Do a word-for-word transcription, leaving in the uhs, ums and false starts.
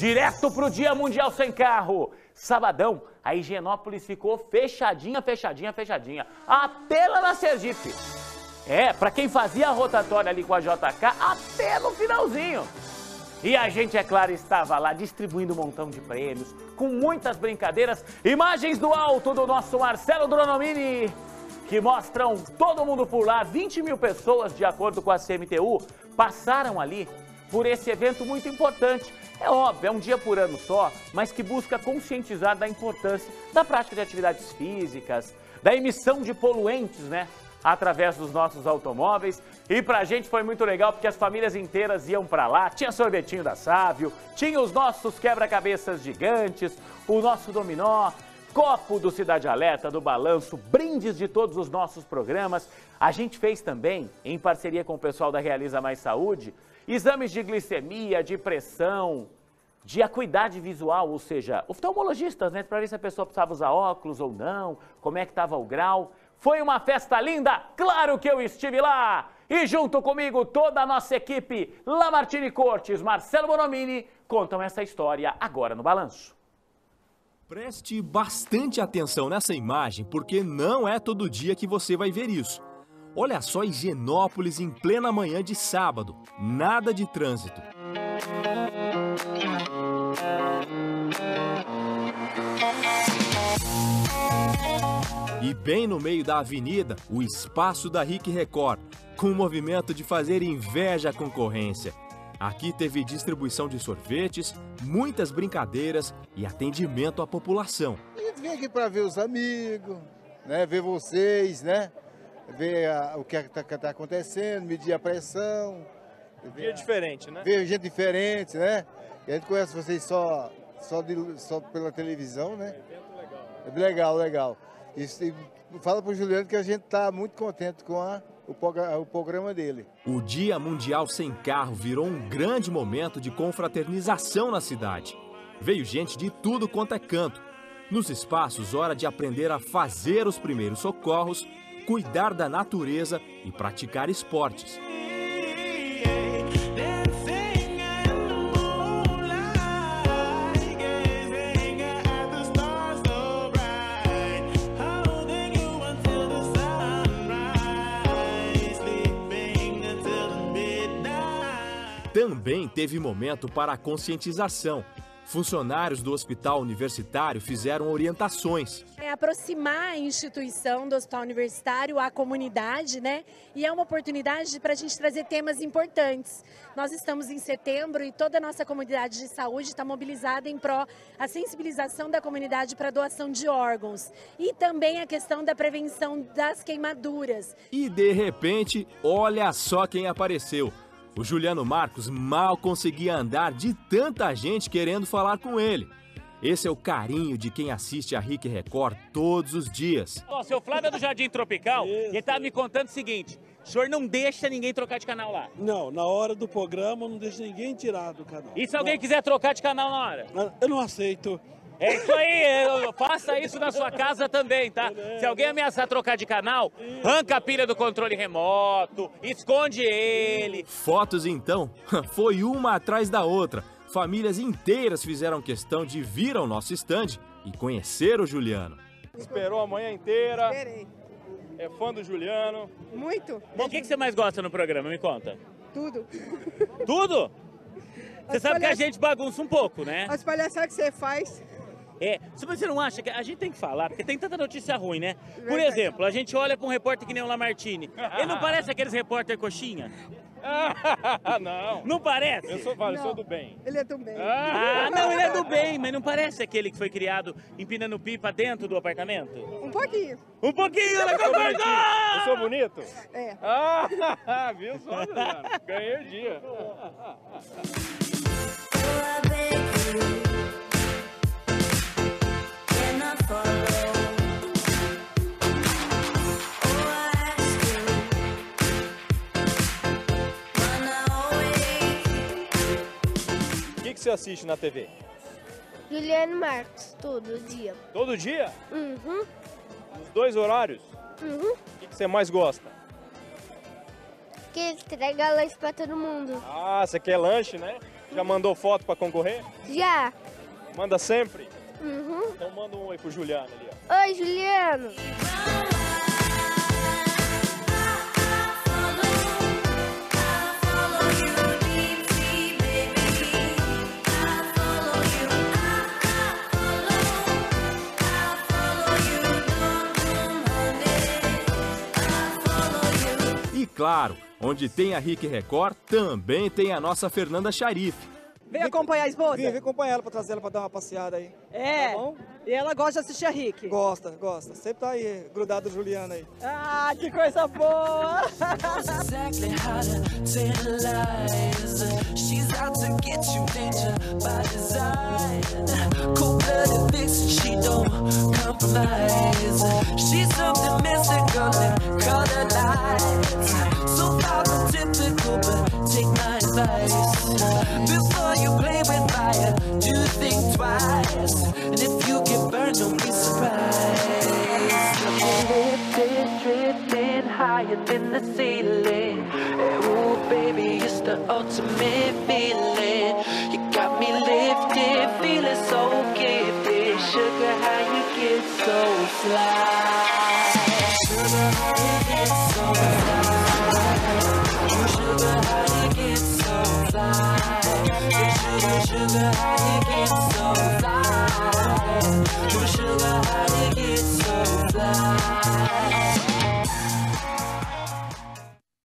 direto pro Dia Mundial Sem Carro. Sabadão, a Higienópolis ficou fechadinha, fechadinha, fechadinha, até lá na Sergipe. É, pra quem fazia a rotatória ali com a J K, até no finalzinho. E a gente, é claro, estava lá distribuindo um montão de prêmios, com muitas brincadeiras. Imagens do alto do nosso Marcelo Dronomini, que mostram todo mundo por lá. vinte mil pessoas, de acordo com a C M T U, passaram ali por esse evento muito importante. É óbvio, é um dia por ano só, mas que busca conscientizar da importância da prática de atividades físicas, da emissão de poluentes, né, através dos nossos automóveis. E pra gente foi muito legal, porque as famílias inteiras iam pra lá, tinha sorvetinho da Sávio, tinha os nossos quebra-cabeças gigantes, o nosso dominó, copo do Cidade Alerta, do Balanço, brindes de todos os nossos programas. A gente fez também, em parceria com o pessoal da Realiza Mais Saúde, exames de glicemia, de pressão, de acuidade visual, ou seja, oftalmologistas, né, para ver se a pessoa precisava usar óculos ou não, como é que estava o grau. Foi uma festa linda, claro que eu estive lá! E junto comigo toda a nossa equipe, Lamartine Cortes, Marcelo Bonomini, contam essa história agora no Balanço. Preste bastante atenção nessa imagem, porque não é todo dia que você vai ver isso. Olha só Higienópolis em plena manhã de sábado, nada de trânsito. E bem no meio da avenida, o espaço da Rick Record, com o movimento de fazer inveja à concorrência. Aqui teve distribuição de sorvetes, muitas brincadeiras e atendimento à população. A gente vem aqui para ver os amigos, né, ver vocês, né? Ver a, o que está tá acontecendo, medir a pressão. Dia a, diferente, né? Ver gente diferente, né? E a gente conhece vocês só, só, de, só pela televisão, né? Evento legal, né? É legal, legal. E, e fala para o Juliano que a gente está muito contente com a, o, o programa dele. O Dia Mundial Sem Carro virou um grande momento de confraternização na cidade. Veio gente de tudo quanto é canto. Nos espaços, hora de aprender a fazer os primeiros socorros, cuidar da natureza e praticar esportes. Também teve momento para a conscientização. Funcionários do Hospital Universitário fizeram orientações. É aproximar a instituição do Hospital Universitário à comunidade, né? E é uma oportunidade para a gente trazer temas importantes. Nós estamos em setembro e toda a nossa comunidade de saúde está mobilizada em pró a sensibilização da comunidade para a doação de órgãos e também a questão da prevenção das queimaduras. E de repente, olha só quem apareceu. O Juliano Marcos mal conseguia andar de tanta gente querendo falar com ele. Esse é o carinho de quem assiste a Rick Record todos os dias. Ó, seu Flávio é do Jardim Tropical, e ele estava me contando o seguinte: o senhor não deixa ninguém trocar de canal lá? Não, na hora do programa não deixa ninguém tirar do canal. E se alguém não. quiser trocar de canal na hora? Eu não aceito. É isso aí, faça isso na sua casa também, tá? Se alguém ameaçar trocar de canal, arranca a pilha do controle remoto, esconde ele. Fotos então, foi uma atrás da outra. Famílias inteiras fizeram questão de vir ao nosso estande e conhecer o Juliano. Esperou a manhã inteira. Esperei. É fã do Juliano. Muito. Bom, o que, que você mais gosta no programa? Me conta. Tudo. Tudo? Você As sabe que a palhaç- gente bagunça um pouco, né? As palhaçadas que você faz. É, se você não acha que a gente tem que falar, porque tem tanta notícia ruim, né? Por Verdade. exemplo, a gente olha para um repórter que nem o Lamartine. Ele não parece aqueles repórter coxinha? Não. Não parece? Eu sou, eu Não. sou do bem. Ele é do bem. Ah, não, ele é do bem, mas não parece aquele que foi criado empinando pipa dentro do apartamento? Um pouquinho. Um pouquinho, ela Eu sou bonitinho. concordou! Eu sou bonito? É. Ah, viu só, Juliano? Ganhei o dia. O que, que você assiste na T V? Juliano Marcos, todo dia. Todo dia? Uhum, Nos dois horários? uhum. O que, que você mais gosta? Que ele entrega lanche pra todo mundo. Ah, você quer lanche, né? Já mandou foto pra concorrer? Já. Manda sempre? Uhum. Então manda um oi pro Juliano ali, ó. Oi, Juliano. E claro, onde tem a Rick Record, também tem a nossa Fernanda Charife. Vem acompanhar a esposa? Vim, vim acompanhar ela pra trazer ela pra dar uma passeada aí. É. Tá bom? E ela gosta de assistir a Rick? Gosta, gosta. Sempre tá aí, grudado do Juliano aí. Ah, que coisa boa! Before you play with fire, do think twice. And if you get burned, don't be surprised. Lifted, drifting higher than the ceiling. Ooh, baby, it's the ultimate feeling. You got me lifted, feeling so gifted. Sugar, how you get so fly? Sugar, how you get so fly? Sugar, how you get so fly? Sugar, sugar, how you get so fly? Sugar, how